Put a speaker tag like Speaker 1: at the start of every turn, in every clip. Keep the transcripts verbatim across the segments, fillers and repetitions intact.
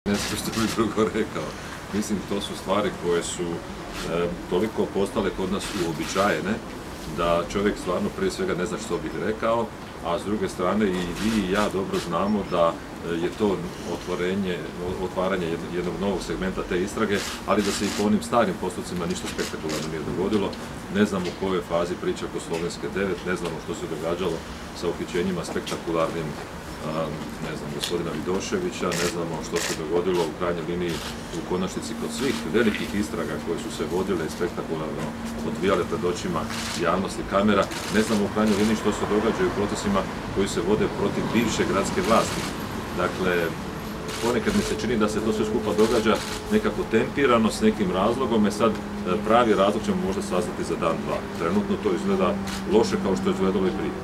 Speaker 1: Ne znam što bi drugo rekao. Mislim, to su stvari koje su e, toliko postale kod nas uobičajene, da čovjek stvarno prije svega ne zna što bi rekao, a s druge strane i vi i ja dobro znamo da je to otvorenje, otvaranje jednog novog segmenta te istrage, ali da se i po onim starim postupcima ništa spektakularno nije dogodilo. Ne znam u kojoj fazi priča oko Slovenske devet, ne znamo što se događalo sa uhićenjima spektakularnim ne znam, gospodina Vidoševića, ne znamo što se dogodilo u krajnjoj liniji u konačnici kod svih velikih istraga koje su se vodile i spektakularno odvijale pred očima javnosti kamera. Ne znamo u krajnjoj liniji što se događa u procesima koji se vode protiv bivše gradske vlasti. Dakle, ponekad mi se čini da se to sve skupa događa nekako tempirano s nekim razlogom, e sad pravi razlog ćemo možda saznati za dan, dva. Trenutno to izgleda loše kao što je izgledalo i prije.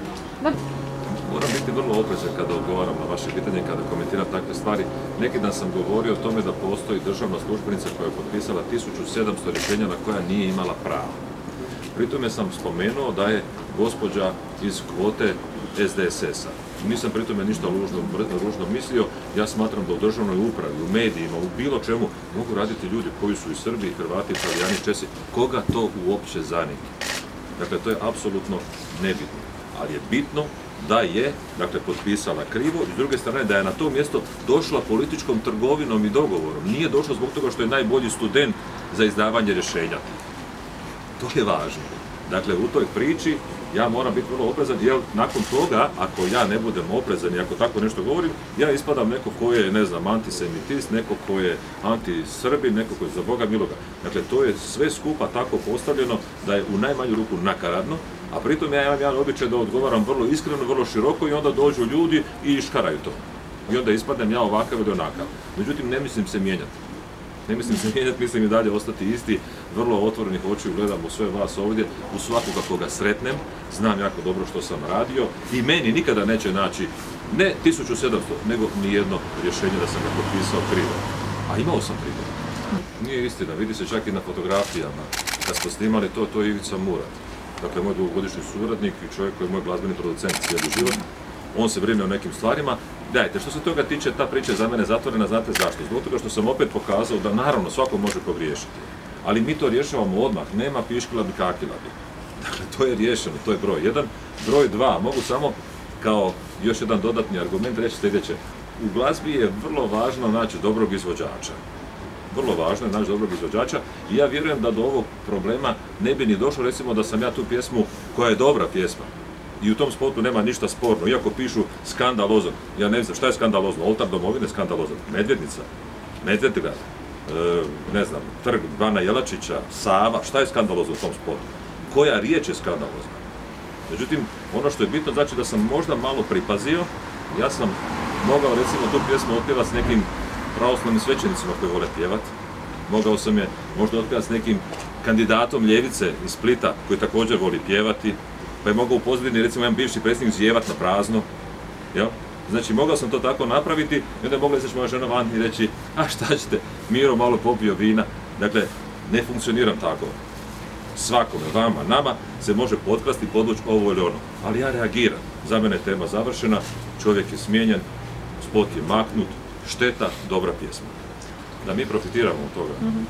Speaker 1: Moram biti vrlo oprezan kada odgovaram na vaše pitanje, kada komentiram takve stvari. Neki dan sam govorio o tome da postoji državna službenica koja je potpisala tisuću sedamsto rješenja na koja nije imala pravo. Pritome sam spomenuo da je gospođa iz kvote S D S S-a. Nisam pritome ništa ružno, ružno mislio. Ja smatram da u državnoj upravi, u medijima, u bilo čemu mogu raditi ljudi koji su i Srbi, i Hrvati, i Italijani, Česi. Koga to uopće zanima? Dakle, to je apsolutno nebitno. Ali je bitno da je, dakle, potpisala krivo i s druge strane da je na to mjesto došla političkom trgovinom i dogovorom. Nije došla zbog toga što je najbolji student za izdavanje rješenja. To je važno. Dakle, u toj priči ja moram biti vrlo oprezan, jer nakon toga, ako ja ne budem oprezan i ako tako nešto govorim, ja ispadam neko ko je, ne znam, antisemitist, neko ko je antisrbin, neko ko je za Boga miloga. Dakle, to je sve skupa tako postavljeno da je u najmanju ruku nakaradno, a pritom ja imam jedan običaj da odgovaram vrlo iskreno, vrlo široko i onda dođu ljudi i škaraju to. I onda ispadnem ja ovakav ili onakav. Međutim, ne mislim se mijenjati. Ne mislim se mijenjati, mislim i dalje ostati isti, vrlo otvorenih očiju gledam u sve vas ovdje, u svakoga koga sretnem, znam jako dobro što sam radio i meni nikada neće naći ne tisuću sedamsto, nego nijedno rješenje da sam ga potpisao krivo. A imao sam krivo. Nije istina, vidi se čak i na fotografijama. Kad smo snimali to, to je Ivica Murat. Dakle, moj dugogodišnji suradnik i čovjek koji je moj glazbeni producent cijeli život. On se brine o nekim stvarima. Dajte, što se toga tiče, ta priča je za mene zatvorena, znate zašto? Zbog toga što sam opet pokazao da naravno svako može pogriješiti. Ali mi to rješavamo odmah, nema piškila bi kakila bi. Dakle, to je riješeno, to je broj jedan. Broj dva, mogu samo kao još jedan dodatni argument reći sljedeće. U glazbi je vrlo važno naći dobrog izvođača. Vrlo važno je naći dobrog izvođača i ja vjerujem da do ovog problema ne bi ni došlo, recimo da sam ja tu pjesmu koja je dobra pjesma. I u tom spotu nema ništa sporno, iako pišu skandalozan. Ja ne znam šta je skandalozno, oltar domovine skandalozan, Medvednica, Medvedgrad, e, ne znam, trg Bana Jelačića, Sava, šta je skandalozno u tom spotu? Koja riječ je skandalozna? Međutim, ono što je bitno znači da sam možda malo pripazio, ja sam mogao recimo tu pjesmu otpjevati s nekim pravoslavnim svećenicima koji vole pjevati, mogao sam je možda otpjevati s nekim kandidatom ljevice iz Splita koji također voli pjevati, pa je mogao u pozadini, recimo, jedan bivši predsjednik zjevat na prazno, jel? Znači, mogao sam to tako napraviti i onda je mogla izaći moja žena van i reći, a šta ćete, Miro malo popio vina. Dakle, ne funkcioniram tako. Svakome, vama, nama se može potkrasti, podvući ovo ili ono. Ali ja reagiram. Za mene je tema završena, čovjek je smijenjen, spot je maknut, šteta, dobra pjesma. Da mi profitiramo od toga. Mm-hmm.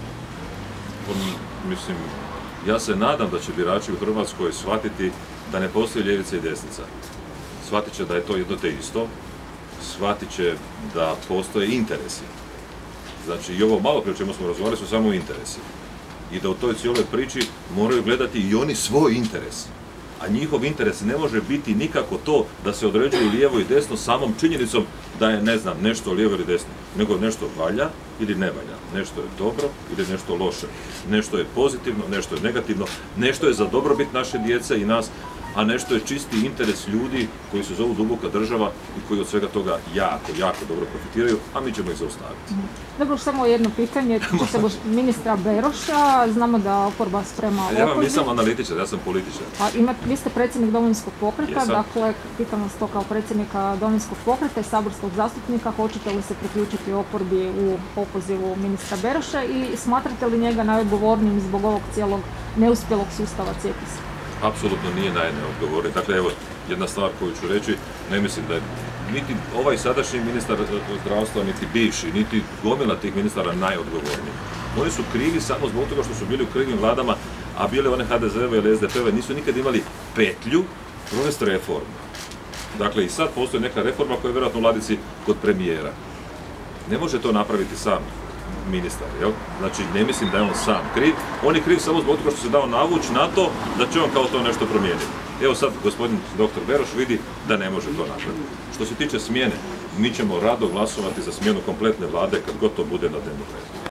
Speaker 1: Mislim, ja se nadam da će birači u Hrvatskoj shvatiti da ne postoji ljevica i desnica. Shvatit će da je to jedno te isto, shvatit će da postoje interesi. Znači, i ovo malo prije o čemu smo razgovarali su samo interesi. I da u toj cijeloj priči moraju gledati i oni svoj interes. A njihov interes ne može biti nikako to da se određuju lijevo i desno samom činjenicom da je, ne znam, nešto lijevo ili desno, nego nešto valja ili ne valja, nešto je dobro ili nešto loše, nešto je pozitivno, nešto je negativno, nešto je za dobrobit naše djece i nas, a nešto je čisti interes ljudi koji se zovu duboka država i koji od svega toga jako, jako dobro profitiraju, a mi ćemo ih zaustaviti.
Speaker 2: Dobro, samo jedno pitanje, tiče se ministra Beroša, znamo da oporba sprema opoziv.
Speaker 1: Ja vam nisam analitičar, ja sam političar.
Speaker 2: A ima, vi ste predsjednik Domovinskog pokreta,
Speaker 1: Jesam.
Speaker 2: Dakle, pitam vas to kao predsjednika Domovinskog pokreta i saborskog zastupnika, hoćete li se priključiti oporbi u opozivu ministra Beroša i smatrate li njega najodgovornijim zbog ovog cijelog neuspjelog sustava Cijepisa?
Speaker 1: Apsolutno nije najneodgovorniji. Dakle, evo, jedna stvar koju ću reći, ne mislim da je niti ovaj sadašnji ministar zdravstva, niti bivši, niti gomila tih ministara najodgovorniji. Oni su krivi samo zbog toga što su bili u krivim vladama, a bile one ha de zeve ili es de pe-ove, nisu nikad imali petlju provesti reformu. Dakle, i sad postoji neka reforma koja je vjerojatno u ladici kod premijera. Ne može to napraviti sam ministar, jel? Znači, ne mislim da je on sam kriv. On je kriv samo zbog toga što se dao navući na to da će on kao to nešto promijeniti. Evo sad gospodin doktor Beroš vidi da ne može to napraviti. Što se tiče smjene, mi ćemo rado glasovati za smjenu kompletne vlade kad god to bude na dnevnom redu.